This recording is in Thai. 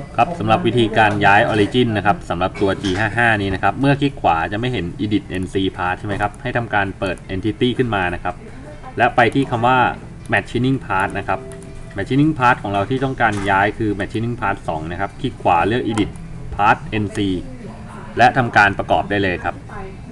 ครับสำหรับวิธีการย้าย Origin นะครับสำหรับตัว G55 นี้นะครับเมื่อคลิกขวาจะไม่เห็น Edit NC Path ใช่ไหมครับให้ทำการเปิด Entity ขึ้นมานะครับและไปที่คำว่า Machining Path นะครับ Machining Path ของเราที่ต้องการย้ายคือ Machining Path 2นะครับคลิกขวาเลือก Edit Path NC และทำการประกอบได้เลยครับ